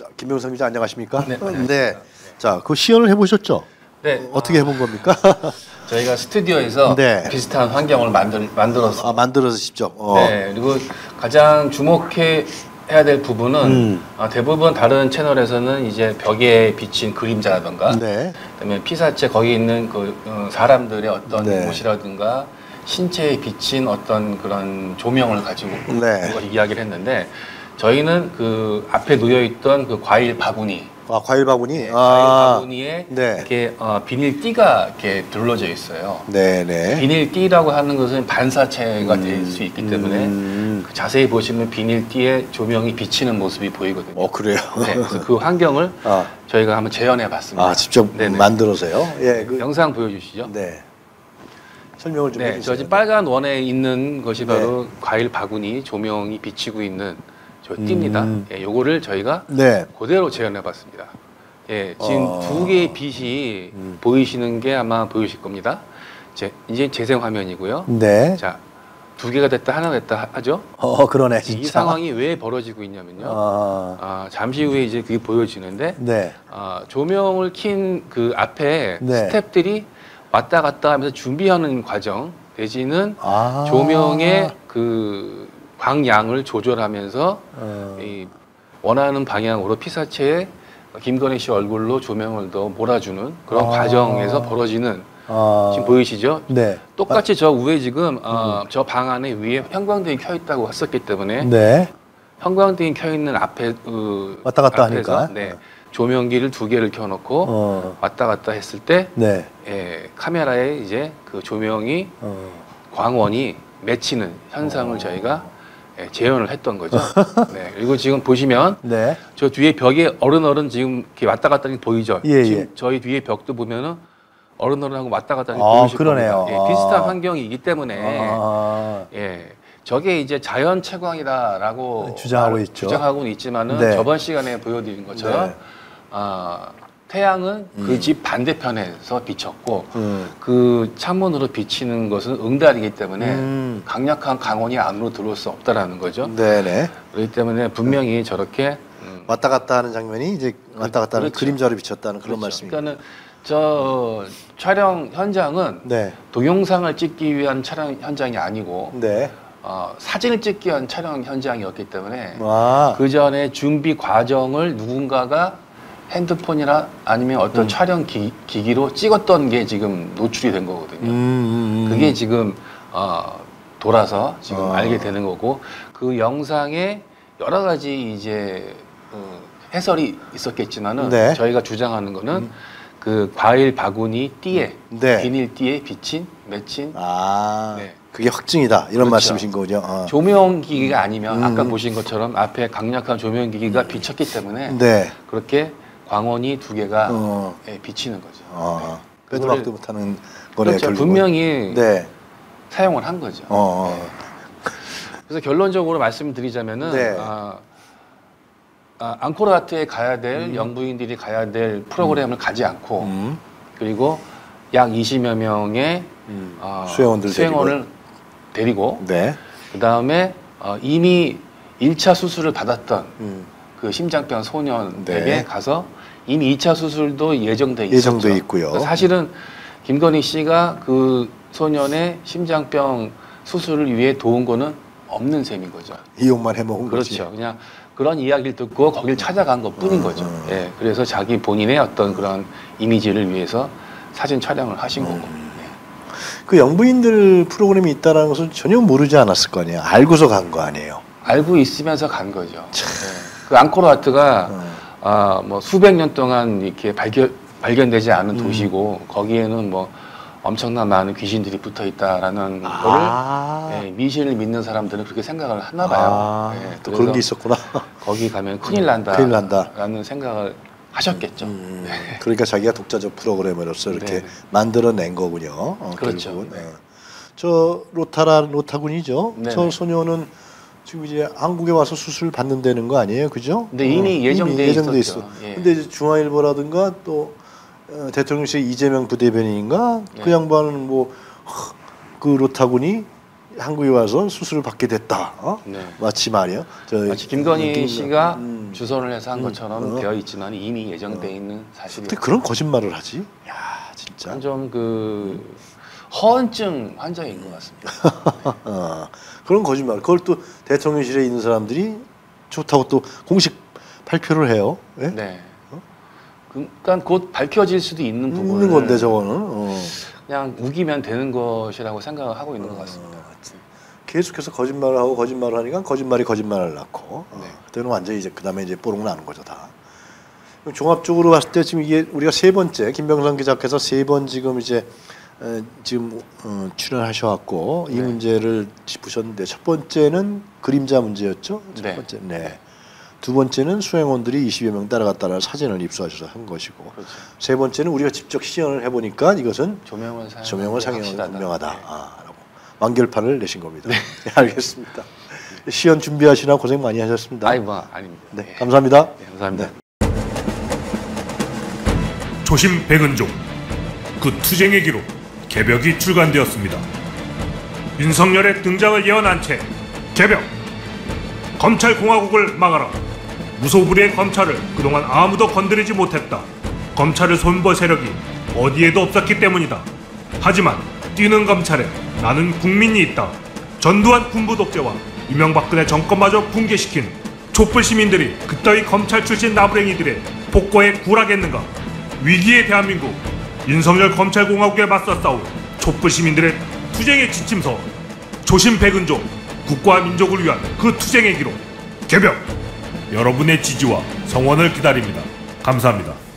김병상 기자 안녕하십니까? 네. 네. 자, 그 시연을 해보셨죠? 네. 어떻게 해본 겁니까? 저희가 스튜디오에서 네. 비슷한 환경을 만들었어요. 아, 만들어서 직접. 네. 그리고 가장 주목해야 될 부분은 대부분 다른 채널에서는 이제 벽에 비친 그림자라든가, 네. 그다음에 피사체 거기 있는 그 사람들의 어떤 네. 옷이라든가 신체에 비친 어떤 그런 조명을 가지고 네. 이야기를 했는데 저희는 그 앞에 놓여 있던 그 과일 바구니. 아, 과일 바구니. 네, 아. 과일 바구니에 네. 이렇게 비닐띠가 이렇게 둘러져 있어요. 네네. 비닐띠라고 하는 것은 반사체가 될 수 있기 때문에 그 자세히 보시면 비닐띠에 조명이 비치는 모습이 보이거든요. 그래요? 네, 그래서 그 환경을 저희가 한번 재현해 봤습니다. 아, 직접 네네. 만들어서요? 예. 영상 보여주시죠. 네. 설명을 좀 네, 해주세요. 저 지금 빨간 원에 있는 것이 바로 과일 바구니 조명이 비치고 있는 저 띠입니다. 예, 요거를 저희가 네. 그대로 재현해 봤습니다. 예, 지금 두 개의 빛이 보이시는 게 아마 보이실 겁니다. 이제 재생 화면이고요. 네. 자, 두 개가 됐다, 하나 됐다 하죠. 그러네, 진짜. 이 상황이 왜 벌어지고 있냐면요. 잠시 후에 이제 그게 보여지는데, 네. 조명을 킨 그 앞에 네. 스태프들이 왔다 갔다 하면서 준비하는 과정 내지는 조명의 그 광량을 조절하면서 이 원하는 방향으로 피사체에 김건희 씨 얼굴로 조명을 더 몰아주는 그런 과정에서 벌어지는 지금 보이시죠? 네. 똑같이 저 위에 지금 저 방 안에 위에 형광등이 켜 있다고 했었기 때문에 네. 형광등이 켜 있는 앞에 왔다 갔다 앞에서, 하니까. 네, 조명기를 두 개를 켜놓고 왔다 갔다 했을 때 네. 카메라에 이제 그 조명이 광원이 맺히는 현상을 저희가 재현을 했던 거죠. 네, 그리고 지금 보시면 네. 저 뒤에 벽에 어른어른 지금 이렇게 왔다 갔다 하는 게 보이죠. 예, 지금 예. 저희 뒤에 벽도 보면은 어른어른하고 왔다 갔다 하는 게 보이실 그러네요. 겁니다. 예, 비슷한 환경이기 때문에 예, 저게 이제 자연 채광이다라고 주장하고 있죠. 주장하고는 있지만은 네. 저번 시간에 보여드린 것처럼 네. 태양은 그 집 반대편에서 비쳤고 그 창문으로 비치는 것은 응달이기 때문에 강력한 강원이 안으로 들어올 수 없다라는 거죠. 네네. 그렇기 때문에 분명히 저렇게 왔다 갔다 하는 장면이 이제 왔다 갔다 하는 그렇죠. 그림자로 비쳤다는 그런 그렇죠. 말씀입니다. 그러니까는 저 촬영 현장은 네. 동영상을 찍기 위한 촬영 현장이 아니고 네. 사진을 찍기 위한 촬영 현장이었기 때문에 아. 그 전에 준비 과정을 누군가가 핸드폰이나 아니면 어떤 촬영 기기로 찍었던 게 지금 노출이 된 거거든요. 그게 지금 돌아서 지금 알게 되는 거고 그 영상에 여러 가지 이제 해설이 있었겠지만은 네. 저희가 주장하는 거는 그 과일 바구니 띠에 네. 비닐 띠에 비친 맺힌 네. 그게 확증이다 이런 그렇죠. 말씀이신 거군요. 조명 기기가 아니면 아까 보신 것처럼 앞에 강력한 조명 기기가 비쳤기 때문에 네. 그렇게 광원이 두 개가 비치는 거죠. 빼도 박도 못하는 거네요. 그렇죠. 결국은. 분명히 네. 사용을 한 거죠. 네. 그래서 결론적으로 말씀드리자면은 네. 앙코르와트에 가야 될 영부인들이 가야 될 프로그램을 가지 않고 그리고 약 20여 명의 수행원을 데리고 네. 그 다음에 이미 1차 수술을 받았던 그 심장병 소년에게 네. 가서 이미 2차 수술도 예정돼 있었죠. 예정돼 있고요. 사실은 김건희 씨가 그 소년의 심장병 수술을 위해 도운 거는 없는 셈인 거죠. 이용만 해먹은 거지. 그렇죠. 그냥 그런 이야기를 듣고 거길 찾아간 것 뿐인 거죠. 예, 그래서 자기 본인의 어떤 그런 이미지를 위해서 사진 촬영을 하신 거고. 그 영부인들 프로그램이 있다는 것을 전혀 모르지 않았을 거 아니에요. 알고서 간 거 아니에요. 알고 있으면서 간 거죠. 예. 그 앙코르와트가 뭐 수백 년 동안 이렇게 발견되지 않은 도시고 거기에는 뭐 엄청난 많은 귀신들이 붙어 있다라는 거를 미신을 믿는 사람들은 그렇게 생각을 하나 봐요. 예, 또 그런 게 있었구나. 거기 가면 큰일 난다라는 생각을 하셨겠죠. 네. 그러니까 자기가 독자적 프로그래머로서 이렇게 만들어낸 거군요. 그렇죠. 네. 저 로타군이죠. 네. 저 소녀는 지금 이제 한국에 와서 수술 받는다는 거 아니에요, 그죠? 근데 이미 예정돼 있어. 예. 근데 이제 중앙일보라든가 또 대통령실 이재명 부대변인인가 그 양반은 뭐 그 로타군이 한국에 와서 수술을 받게 됐다. 네. 마치 말이요. 마치 김건희 씨가 주선을 해서 한 것처럼 되어 있지만 이미 예정돼 있는 사실이. 근데 그런 거짓말을 하지? 야, 진짜. 좀 그 허언증 환자인 것 같습니다. 그런 거짓말. 그걸 또 대통령실에 있는 사람들이 좋다고 또 공식 발표를 해요. 예? 네. 그러니까 곧 밝혀질 수도 있는 부분을 있는 건데 저거는 그냥 우기면 되는 것이라고 생각을 하고 있는 것 같습니다. 계속해서 거짓말을 하고 거짓말을 하니까 거짓말이 거짓말을 낳고 네. 그때는 완전히 이제 그다음에 이제 뽀록 나는 거죠 다. 종합적으로 봤을 때 지금 이게 우리가 세 번째 김병상 기자께서 세 번 지금 이제 출연하셔갖고 이 네. 문제를 짚으셨는데 첫 번째는 그림자 문제였죠. 첫 네. 번째, 네. 두 번째는 수행원들이 20여 명 따라갔다는 사진을 입수하셔서 한 것이고, 그렇죠. 세 번째는 우리가 직접 시연을 해보니까 이것은 조명을 상영은 분명하다. 네. 라고 완결판을 내신 겁니다. 네, 알겠습니다. 시연 준비하시나 고생 많이 하셨습니다. 아닙니다. 네, 감사합니다. 네, 감사합니다. 네. 조심 백은종 그 투쟁의 기록 개벽이 출간되었습니다. 윤석열의 등장을 예언한 채 개벽 검찰공화국을 막아라. 무소불위의 검찰을 그동안 아무도 건드리지 못했다. 검찰을 손볼 세력이 어디에도 없었기 때문이다. 하지만 뛰는 검찰에 나는 국민이 있다. 전두환 군부 독재와 이명박근혜 정권마저 붕괴시킨 촛불 시민들이 그따위 검찰 출신 나부랭이들의 폭거에 굴하겠는가? 위기의 대한민국 윤석열 검찰공화국에 맞서 싸울 촛불 시민들의 투쟁의 지침서 조심 백은종 국가와 민족을 위한 그 투쟁의 기록 개벽 여러분의 지지와 성원을 기다립니다. 감사합니다.